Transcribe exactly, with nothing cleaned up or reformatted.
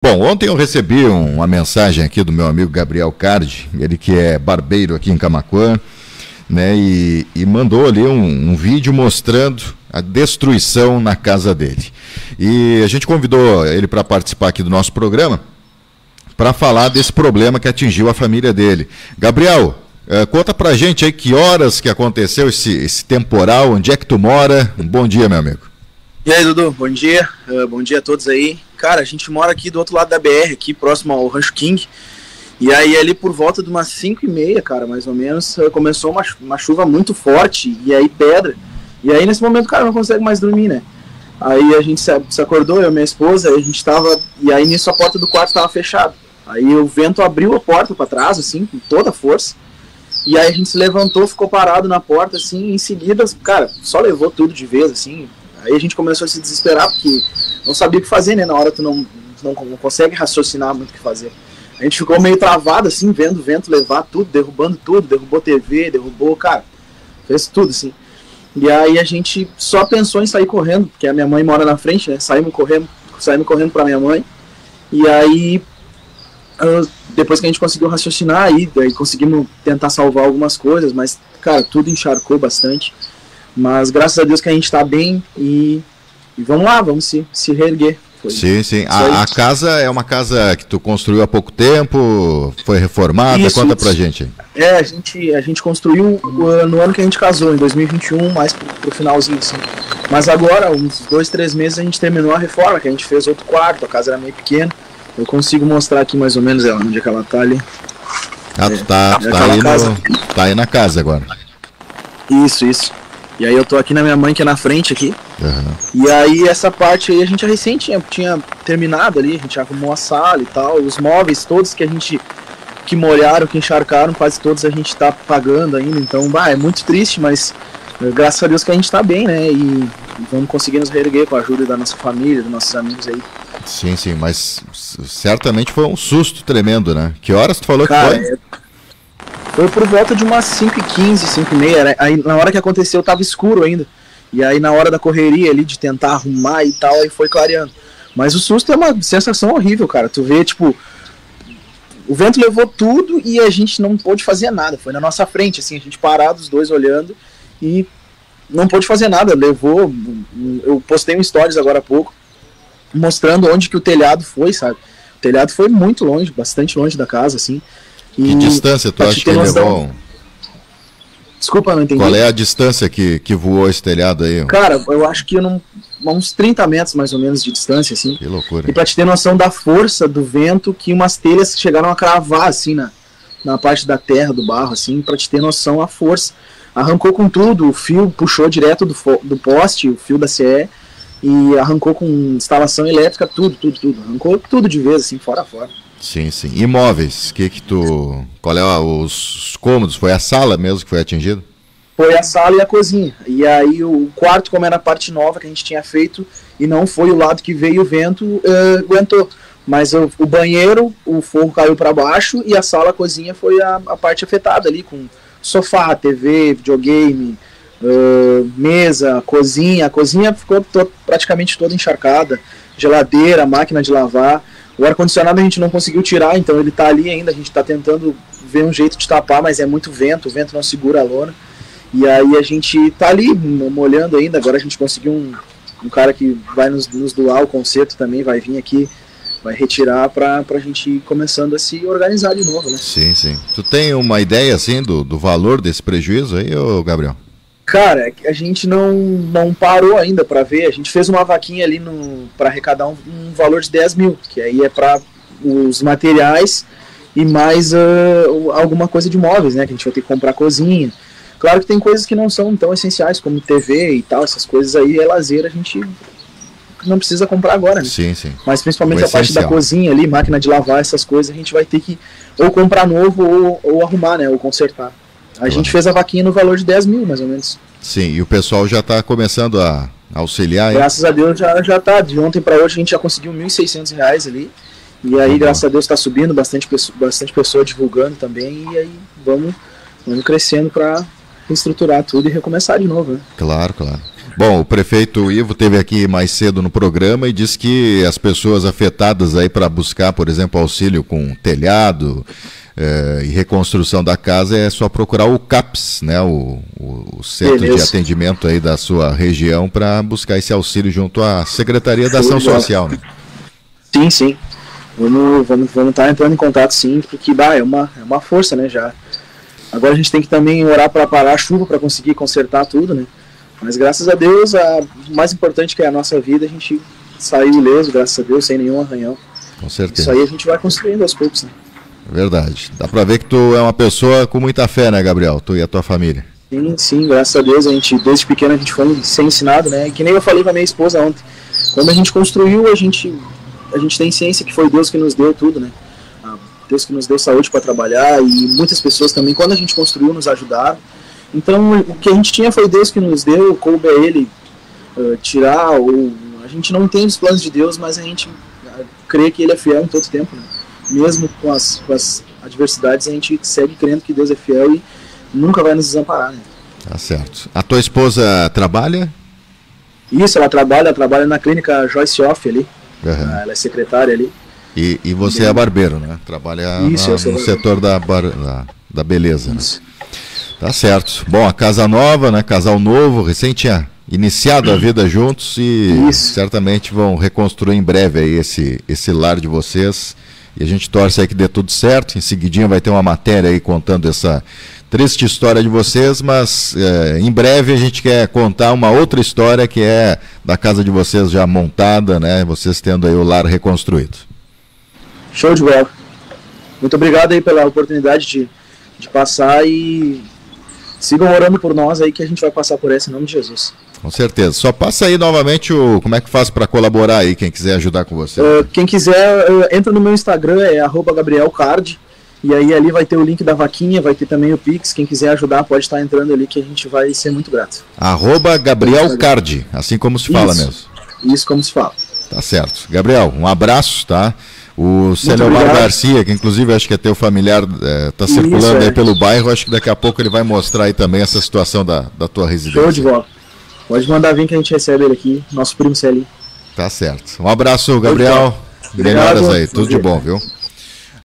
Bom, ontem eu recebi um, uma mensagem aqui do meu amigo Gabriel Cardi, ele que é barbeiro aqui em Camaquã, né, e, e mandou ali um, um vídeo mostrando a destruição na casa dele. E a gente convidou ele para participar aqui do nosso programa para falar desse problema que atingiu a família dele. Gabriel, uh, conta pra gente aí que horas que aconteceu esse, esse temporal, onde é que tu mora? Um bom dia, meu amigo. E aí, Dudu, bom dia, uh, bom dia a todos aí. Cara, a gente mora aqui do outro lado da B R, aqui próximo ao Rancho King. E aí ali por volta de umas cinco e meia, cara, mais ou menos, uh, começou uma, uma chuva muito forte, e aí pedra. E aí nesse momento o cara não consegue mais dormir, né? Aí a gente se, se acordou, eu e minha esposa, a gente tava, e aí nisso a porta do quarto tava fechada. Aí o vento abriu a porta para trás, assim, com toda a força. E aí a gente se levantou, ficou parado na porta, assim, em seguida, cara, só levou tudo de vez, assim. Aí a gente começou a se desesperar, porque não sabia o que fazer, né? Na hora tu não, tu não, não consegue raciocinar muito o que fazer. A gente ficou meio travado, assim, vendo o vento levar tudo, derrubando tudo, derrubou T V, derrubou, cara, fez tudo, assim. E aí a gente só pensou em sair correndo, porque a minha mãe mora na frente, né? Saímos correndo, saímos correndo pra minha mãe. E aí, depois que a gente conseguiu raciocinar, aí, aí conseguimos tentar salvar algumas coisas, mas, cara, tudo encharcou bastante. Mas graças a Deus que a gente tá bem e, e vamos lá, vamos se, se reerguer. Foi sim, sim. A, a casa é uma casa que tu construiu há pouco tempo, foi reformada? Isso, conta pra gente. É, a gente, a gente construiu no ano que a gente casou, em dois mil e vinte e um, mais pro, pro finalzinho, assim. Mas agora, uns dois, três meses, a gente terminou a reforma, que a gente fez outro quarto, a casa era meio pequena. Eu consigo mostrar aqui mais ou menos ela, onde é que ela tá ali. Ah, tu tá, é, tá, aí no, tá aí na casa agora. Isso, isso. E aí eu tô aqui na minha mãe, que é na frente aqui. Uhum. E aí essa parte aí a gente recém tinha, tinha terminado ali, a gente arrumou a sala e tal, os móveis todos que a gente, que molharam, que encharcaram, quase todos a gente tá pagando ainda, então, bah, é muito triste, mas graças a Deus que a gente tá bem, né, e, e vamos conseguir nos reerguer com a ajuda da nossa família, dos nossos amigos aí. Sim, sim, mas certamente foi um susto tremendo, né? Que horas tu falou? Cara, que foi? É... Foi por volta de umas cinco e quinze, cinco e meia, né? Aí na hora que aconteceu tava escuro ainda. E aí na hora da correria ali, de tentar arrumar e tal, aí foi clareando. Mas o susto é uma sensação horrível, cara. Tu vê, tipo, o vento levou tudo e a gente não pôde fazer nada. Foi na nossa frente, assim, a gente parado, os dois olhando e não pôde fazer nada. Levou, eu postei um stories agora há pouco, mostrando onde que o telhado foi, sabe? O telhado foi muito longe, bastante longe da casa, assim. Que e distância tu acha que ele levou? Desculpa, não entendi. Qual é a distância que, que voou esse telhado aí? Cara, eu acho que não, uns trinta metros mais ou menos de distância, assim. Que loucura. E pra te ter noção da força do vento, que umas telhas chegaram a cravar, assim, na, na parte da terra, do barro, assim, pra te ter noção a força. Arrancou com tudo, o fio puxou direto do, do poste, o fio da C E, e arrancou com instalação elétrica, tudo, tudo, tudo. Arrancou tudo de vez, assim, fora a fora. Sim, sim. Imóveis, que que tu... Qual é os cômodos? Foi a sala mesmo que foi atingido? Foi a sala e a cozinha. E aí o quarto, como era a parte nova que a gente tinha feito, e não foi o lado que veio o vento, uh, aguentou. Mas o, o banheiro, o forro caiu para baixo, e a sala, a cozinha foi a, a parte afetada ali, com sofá, T V, videogame, uh, mesa, cozinha. A cozinha ficou to- praticamente toda encharcada, geladeira, máquina de lavar. O ar-condicionado a gente não conseguiu tirar, então ele tá ali ainda, a gente tá tentando ver um jeito de tapar, mas é muito vento, o vento não segura a lona. E aí a gente tá ali, molhando ainda, agora a gente conseguiu um, um cara que vai nos, nos doar o conserto também, vai vir aqui, vai retirar pra, pra gente ir começando a se organizar de novo, né? Sim, sim. Tu tem uma ideia, assim, do, do valor desse prejuízo aí, ô Gabriel? Cara, a gente não, não parou ainda para ver, a gente fez uma vaquinha ali para arrecadar um, um valor de dez mil, que aí é para os materiais e mais uh, alguma coisa de móveis, né, que a gente vai ter que comprar cozinha. Claro que tem coisas que não são tão essenciais, como T V e tal, essas coisas aí é lazer, a gente não precisa comprar agora, né? Sim, sim. Mas principalmente a parte da cozinha ali, máquina de lavar, essas coisas, a gente vai ter que ou comprar novo ou, ou arrumar, né, ou consertar. A claro. gente fez a vaquinha no valor de dez mil, mais ou menos. Sim, e o pessoal já está começando a auxiliar. Graças hein? a Deus já já tá. De ontem para hoje a gente já conseguiu mil e seiscentos reais ali. E aí, uhum. graças a Deus, está subindo, bastante, bastante pessoa divulgando também. E aí vamos, vamos crescendo para reestruturar tudo e recomeçar de novo, né? Claro, claro. Bom, o prefeito Ivo esteve aqui mais cedo no programa e disse que as pessoas afetadas aí para buscar, por exemplo, auxílio com telhado eh, e reconstrução da casa é só procurar o CAPS, né, o, o, o Centro Beleza. de Atendimento aí da sua região, para buscar esse auxílio junto à Secretaria da Ação Social, né? Sim, sim. Vamos, vamos, vamos estar entrando em contato, sim, porque bah, é, uma, é uma força, né, já. Agora a gente tem que também orar para parar a chuva para conseguir consertar tudo, né? Mas graças a Deus, a, o mais importante que é a nossa vida, a gente saiu ileso, graças a Deus, sem nenhum arranhão. Com certeza. Isso aí a gente vai construindo aos poucos, né? Verdade. Dá pra ver que tu é uma pessoa com muita fé, né, Gabriel? Tu e a tua família. Sim, sim, graças a Deus, a gente, desde pequeno a gente foi ser ensinado, né? E que nem eu falei com a minha esposa ontem. Quando a gente construiu, a gente, a gente tem ciência que foi Deus que nos deu tudo, né? Deus que nos deu saúde para trabalhar, e muitas pessoas também, quando a gente construiu, nos ajudaram. Então, o que a gente tinha foi Deus que nos deu, coube a Ele uh, tirar, ou a gente não entende os planos de Deus, mas a gente uh, crê que Ele é fiel em todo tempo, né? Mesmo com as, com as adversidades, a gente segue crendo que Deus é fiel e nunca vai nos desamparar, né? Tá certo. A tua esposa trabalha? Isso, ela trabalha, ela trabalha na clínica Joyce Off ali, uhum. uh, ela é secretária ali. E, e você é barbeiro, né? Trabalha Isso, na, no setor da, bar, da, da beleza, né? Tá certo. Bom, a casa nova, né? Casal novo, recém tinha iniciado a vida juntos e Isso. certamente vão reconstruir em breve aí esse, esse lar de vocês. E a gente torce aí que dê tudo certo. Em seguidinha vai ter uma matéria aí contando essa triste história de vocês, mas é, em breve a gente quer contar uma outra história que é da casa de vocês já montada, né? Vocês tendo aí o lar reconstruído. Show de bola. Muito obrigado aí pela oportunidade de, de passar e sigam orando por nós aí que a gente vai passar por essa em nome de Jesus. Com certeza. Só passa aí novamente o como é que faz para colaborar aí, quem quiser ajudar com você. Uh, quem quiser, uh, entra no meu Instagram, é arroba Gabriel Card, e aí ali vai ter o link da vaquinha, vai ter também o Pix. Quem quiser ajudar pode estar entrando ali que a gente vai ser muito grato. Arroba Gabriel Card, assim como se fala Isso. mesmo. Isso, como se fala. Tá certo. Gabriel, um abraço, tá? O Celeomar Garcia, que inclusive acho que é teu familiar, está é, circulando Isso, é. aí pelo bairro, acho que daqui a pouco ele vai mostrar aí também essa situação da, da tua residência. Show de bola. Pode mandar vir que a gente recebe ele aqui, nosso primo Celinho. Tá certo. Um abraço, Gabriel. Melhoras aí, tudo de bom, viu?